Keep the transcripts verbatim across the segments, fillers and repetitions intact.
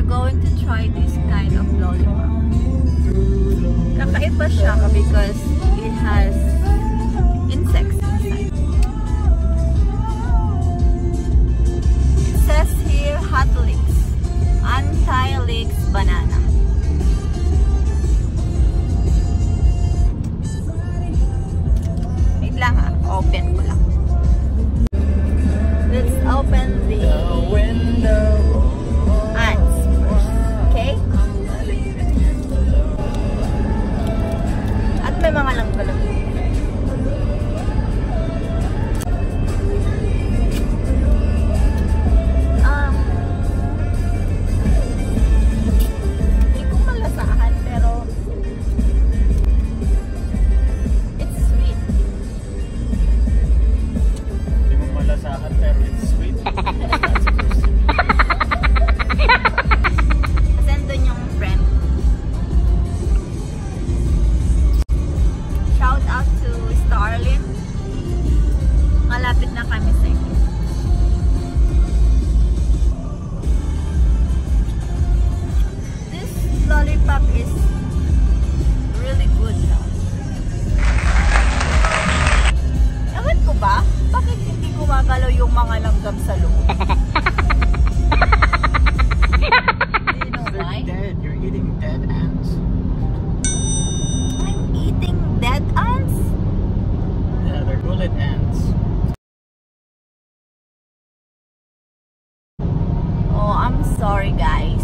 going to try this kind of lollipop. Kakaiba siya because it has insects inside. It says here hot licks, anti-licks banana. Wait lang ha, open ko lang. Let's open the window. Ants first, okay? At may mga langgalang. Um, hindi ko malasahan pero it's sweet. Hindi mo malasahan pero it's sweet. Send doon yung friend. Shout out to Starlin. Malapit na kami sa inyo. This lollipop is really good now. Ewan ko ba? Bakit hindi gumagalaw yung mga langgam sa loob? Do you know why? They're dead. You're eating dead ants. I'm eating dead ants? Yeah, they're bullet ants. Oh, I'm sorry guys.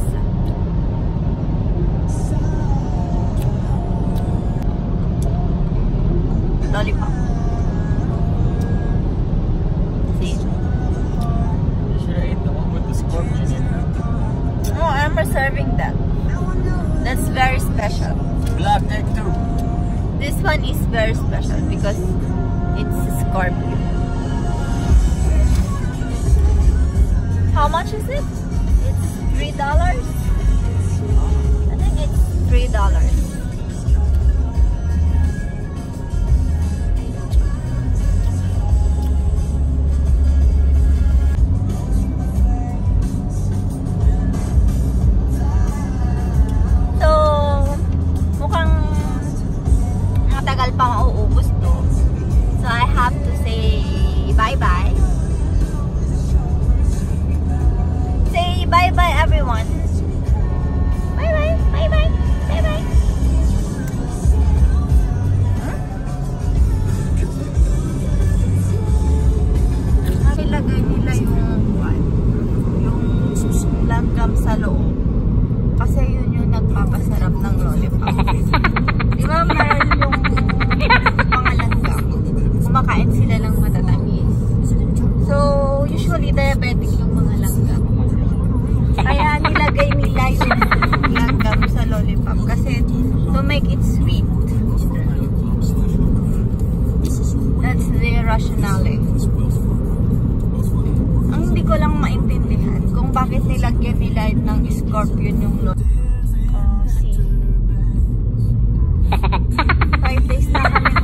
Lollipop. See? You should have ate the one with the scorpion in it. No, I'm reserving that. That's very special. Black egg too. This one is very special because it's a scorpion. How much is it? It's three dollars. I think it's three dollars. So, mukhang matagal pa mauubos to. So, I have to say bye-bye. Say bye-bye everyone. Bye-bye, bye-bye, bye-bye. Huh? Nilagay nila yung yung langgam sa loob. Kasi yun yung nagpapasarap ng lollipop. Di ba meron yung mga langgam? Kumakain sila ng matatamis. So, usually diabetic yung mga langgam. Kaya nilagay nila yung langgam sa lollipop kasi to make it sweet. That's the rationale. Ang hindi ko lang maintindihan kung bakit nilagyan nila ng scorpion yung lollipop. Oh, see. Five days na kami